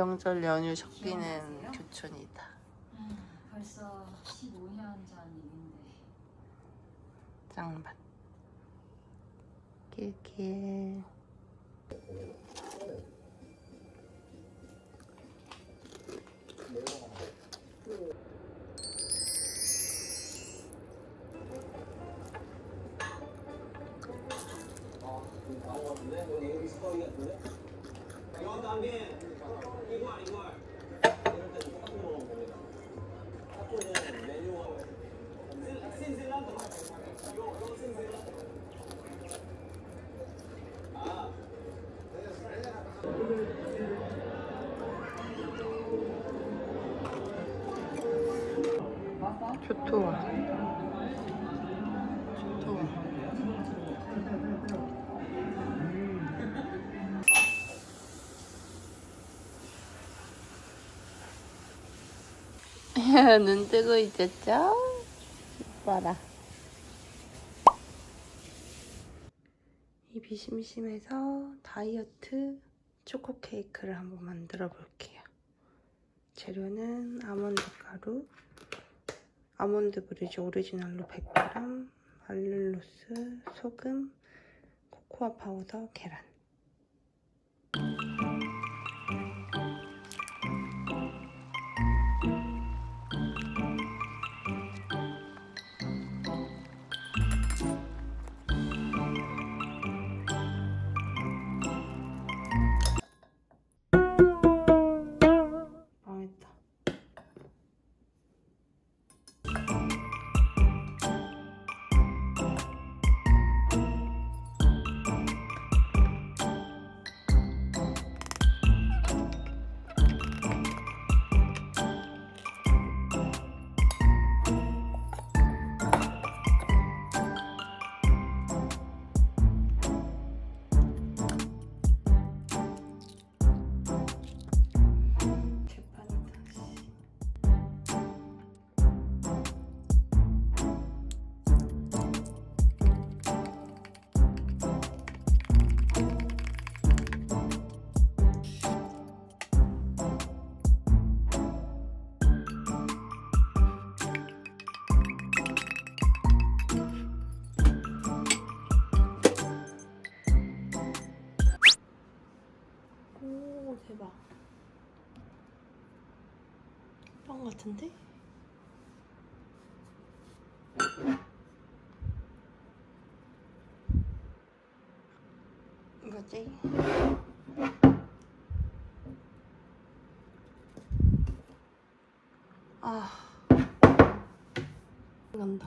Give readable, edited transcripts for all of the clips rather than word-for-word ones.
명절 연휴 섞이는 교촌이다. 벌써 15년 전 일인데. 짱맛. 길길. 좋토와. 눈 뜨고 있었죠? 봐라. 입이 심심해서 다이어트 초코 케이크를 한번 만들어 볼게요. 재료는 아몬드 가루, 아몬드 브리즈 오리지널로 100g, 알룰로스, 소금, 코코아 파우더, 계란. 오, 대박. 빵 같은데? 이거지? 아, 간다.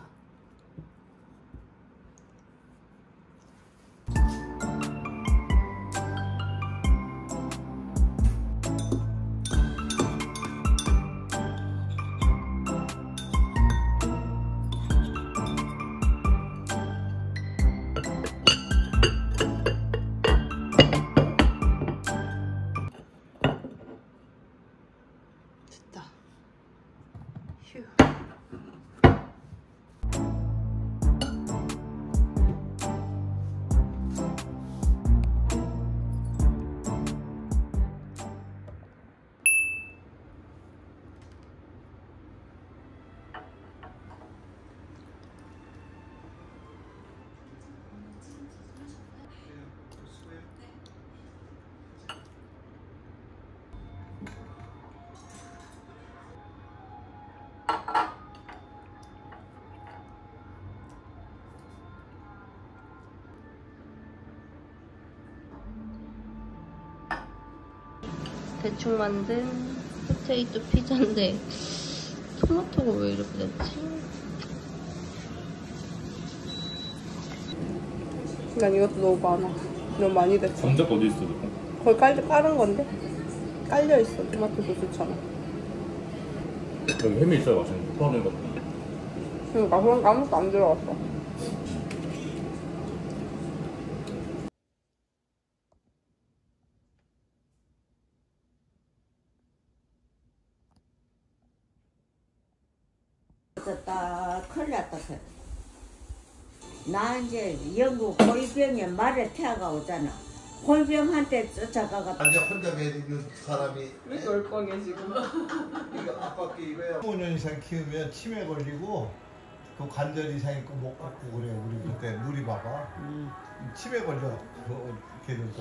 됐다. 휴. 대충 만든 포테이토 피자인데 토마토가 왜 이렇게 됐지? 난 이것도 너무 많아. 너무 많이 됐어. 전작 어디 있어? 거기 깔은 건데? 깔려있어. 토마토 소스처럼. 여기 햄이 있어야 맛있는데 포함된 것 같아. 그러니까 그런 거 아무것도 안 들어갔어. 딱 큰일 났다. 나 이제 영국 고리병에 말에 태아가 오잖아. 홀병한테 쫓아가가. 아니 혼자 매는 사람이 왜 널빵해 지금? 이거 아깝게 이거야. 5년 이상 키우면 치매 걸리고 그 관절 이상 있고 못 걷고 그래. 우리 그때 물이 봐봐. 치매 걸려. 걔들도.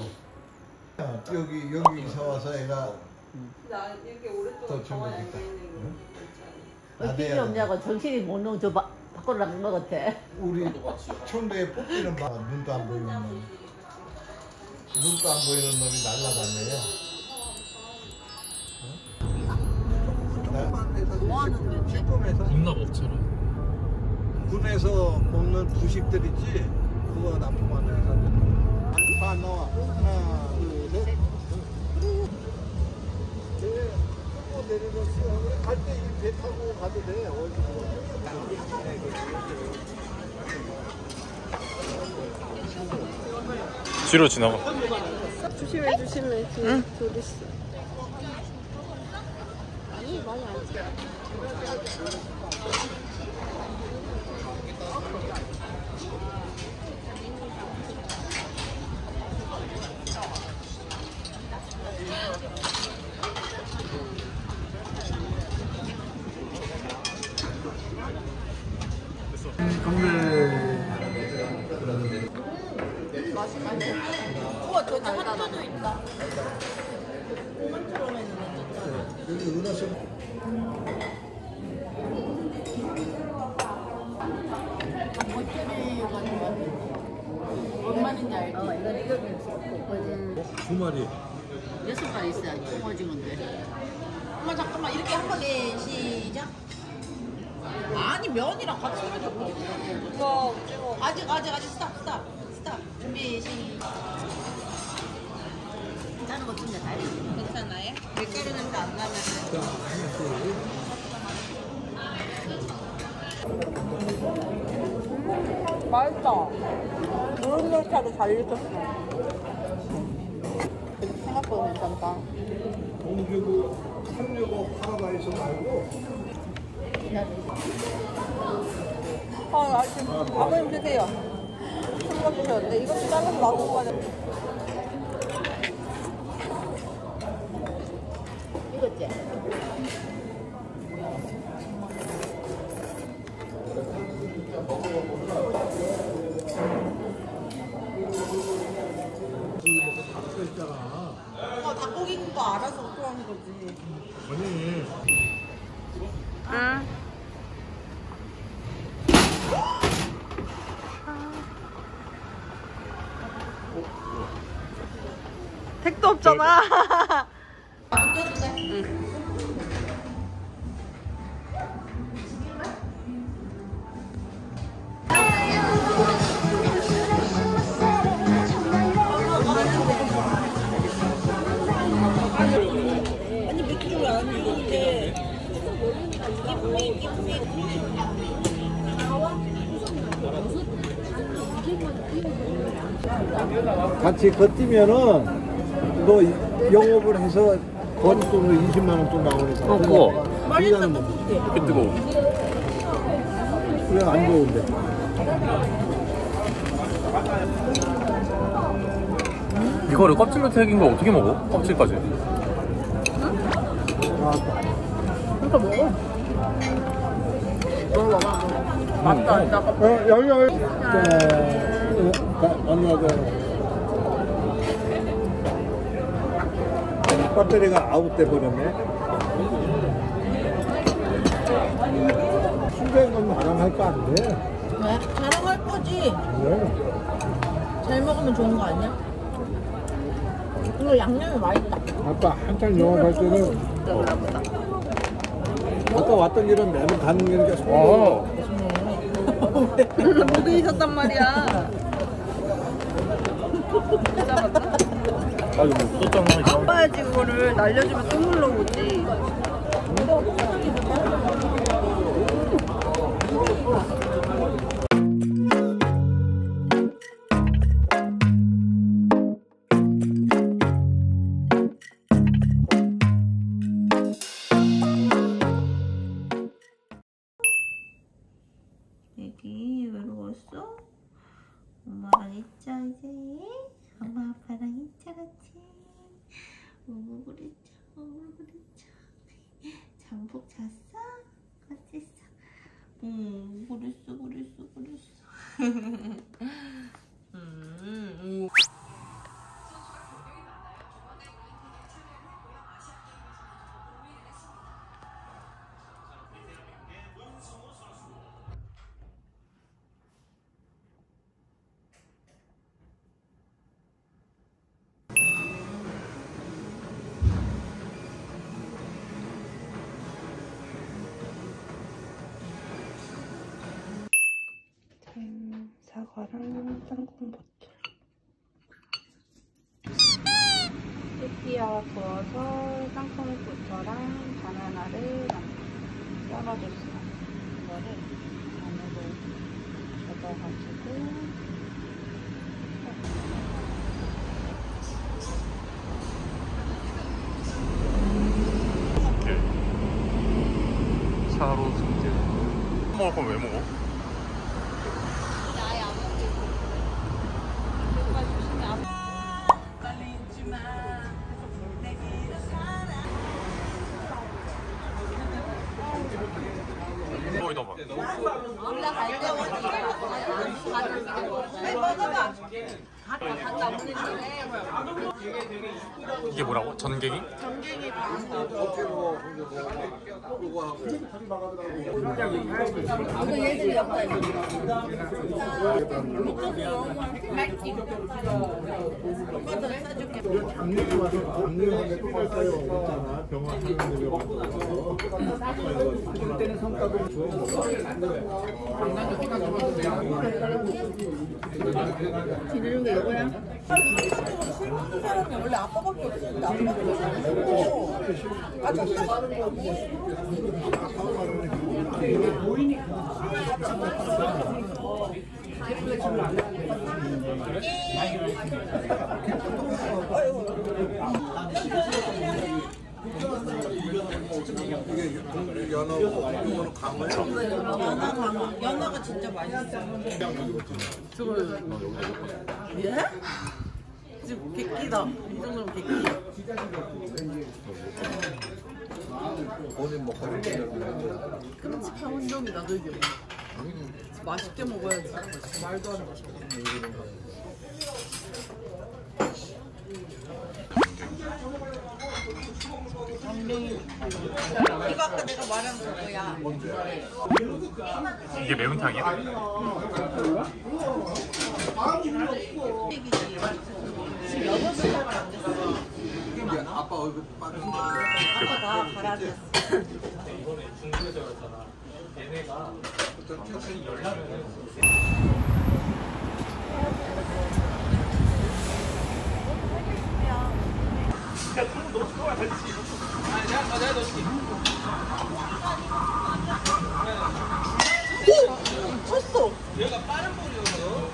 여기 이사 와서 애가 나 이렇게 오랫동안 더 가만히 좋으니까. 앉아있는 거 어떻게 없냐고 정신이 못 놓은 저 밖으로 나간 것 같아. 우리 청도에 뽑히는 바 눈도 안 보이는 놈. 눈도 안 보이는 놈이 날라다녀요. 식품에서 군에서 먹는 부식들 있지. 그거 납품하는 회사들. 다 나와. 하나, 둘, 셋. 내려놓고 갈때 이 배 타고 가도 돼. 뒤로 지나가. 조심해 조심해. 뒤에 둘 있어. 우와 저기 한도도 있다. 여기 은하수 뭔 말인지 알지? 이건 이거지. 두 마리. 6마리 있어야지 오징어인데. 엄마 잠깐만 이렇게 한 번에 시작. 아니 면이랑 같이 해줘. 이거 오징어. 아직 스탑 준비 시작. 다른 거 진짜 다 해. 괜찮아요? 밀가루 냄새 안 나면. 맛있다. 노릇노릇하고 잘 익혔어. 생각보다 괜찮다. 동주고 365 파라다이스 말고 아, 지금 아버님 드세요. 생각 드셨는데 이것도 잘라서 놔둔 거야. 이거지? 닭고기국도 알아서 좋아하는 거지. 아니 응. 택도 없잖아. 아니 맥주 왜 안 이건데? 같이 걷뛰면은 너 영업을 해서 건수로 20만 원 또 나오니까. 그거. 맛있는 거. 이렇게 뜨거워. 그래 안 좋은데. 이거를 껍질로 튀긴 거 어떻게 먹어? 껍질까지. 그러니까 먹어. 먹어봐. 맞다. 나 여기. 안나도 배터리가 아웃돼 버렸네. 순대는 자랑할 거 안 돼. 왜? 자랑할 거지. 왜? 잘 먹으면 좋은 거 아니야? 이거 양념이 맛있다. 아까 한창 영업할 때는 아까 왔던 길은 매번 가는 길이니까 와. 목이 있었단 말이야. 진짜 맞나? 아 이거 뭐 썼잖아. 아빠야지 그거를 날려주면 또 물러오지. 애기 외로웠어? 엄마랑 있자 이제. 엄마 아빠랑 사과랑 땅콩 버터. 또띠아 구워서 땅콩 버터랑 바나나를 썰어줬어요. 이거를 안으로 접어가지고 차로 승질. 먹을 거면 왜 먹어? 거의 넘어. 올라갈 때 먹어봐. 이게 뭐라고? 전갱이? 얘들이 없다. 작년에 와서 작년에 또 갔어요. 있잖아. 병원 하는 그때는 성과도 지내는 게 이거야? 술 먹는 사람이 원래 아빠밖에 없었는데 아빠밖에 없었고 아 연어가 진짜 맛있어. 예? 지금 객기다. 이 정도면 객기야. 끔찍한 혼종이다, 그죠? 맛있게 먹어야지. 말도 안 돼. 이거 아까 내가 말한 그거야. 이게 매운탕이야? 지금 6시밖에 안 됐어. 아빠 얼굴 빠른 아빠 다 갈아줬어. 쳤어. 얘가 빠른 볼이어서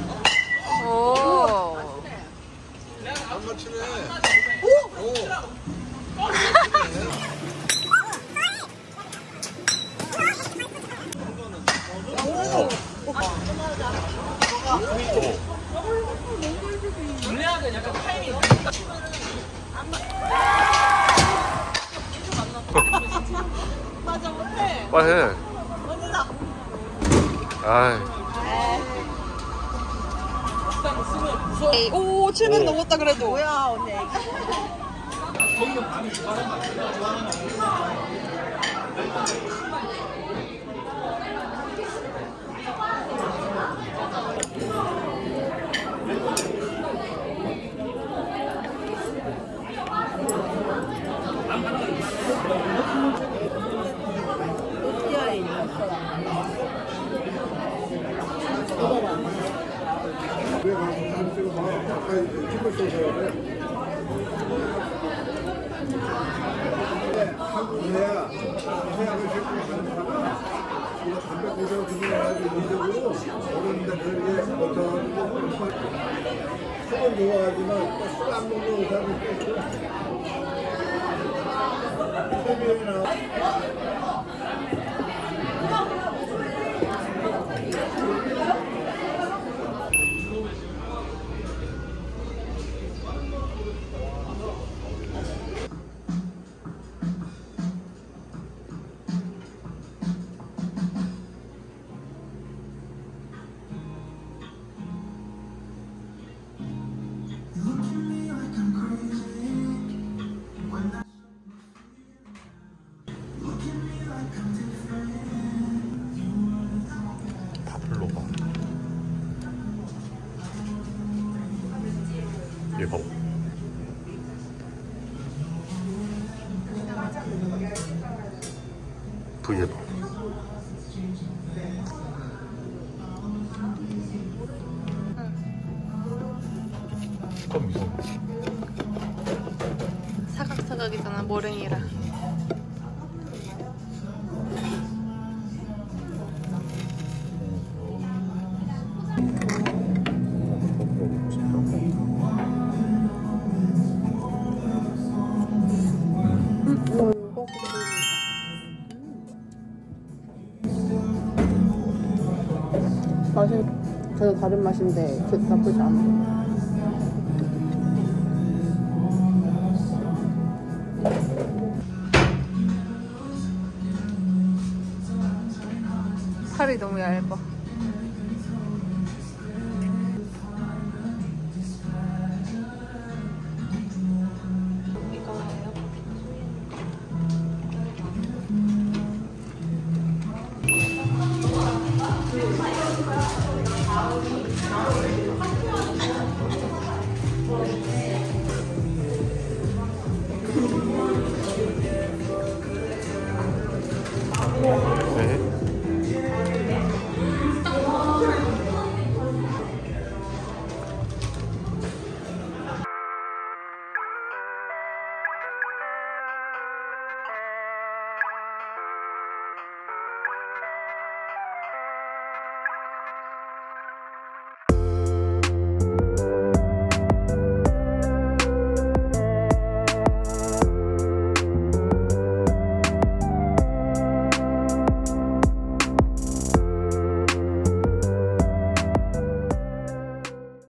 오. 안 맞추네. 분야는 약간 타이밍 맞아, 못해. 빨리 해. 언니다. 아이. 오, 700 넘었다 그래도. 뭐야, 언니. 한국에야 해양을 싣고 가는 사람은 이거 담배 공장을 구분해가지고 인적으로 어른들에게 어떤 술은 좋아하지만 술 안 먹는 사람이 꽤 있어요. 세미나 대박. 껌 이상해. 사각사각이잖아, 모랭이라. 맛은 전혀 다른 맛인데 나쁘지 않아. 살이 너무 얇아.